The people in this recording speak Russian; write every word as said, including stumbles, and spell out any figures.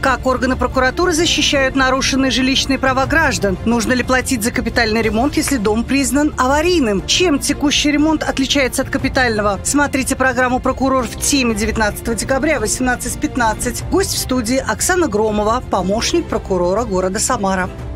Как органы прокуратуры защищают нарушенные жилищные права граждан? Нужно ли платить за капитальный ремонт, если дом признан аварийным? Чем текущий ремонт отличается от капитального? Смотрите программу «Прокурор в теме» девятнадцатого декабря восемнадцать пятнадцать. Гость в студии Оксана Громова, помощник прокурора города Самара.